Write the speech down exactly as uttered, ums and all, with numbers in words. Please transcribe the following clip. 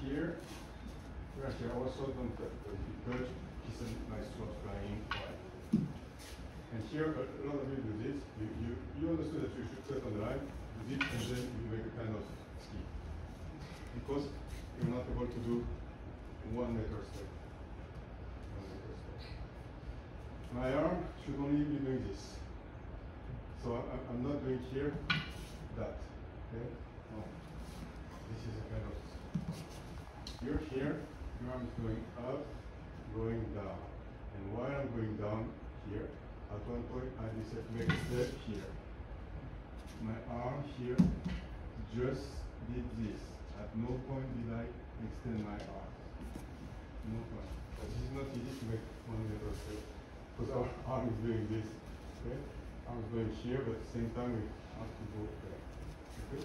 here, right here, also don't touch, but if you touch, it's a nice sword flying. And here, a lot of you do this. You, you, you understood that you should cut on the line, do this, and then you make a kind of ski. Because you're not able to do one meter step. One meter step. My arm should only be doing this. So I, I'm not doing here that. Okay? No. This is a kind of. You're here, your arm is going up, going down. And while I'm going down here, at one point I decided to make a step here. My arm here just did this. At no point did I extend my arm. No point. But this is not easy to make one meter step. Because our arm is doing this. Okay? Arm is going here, but at the same time we have to go there. Okay?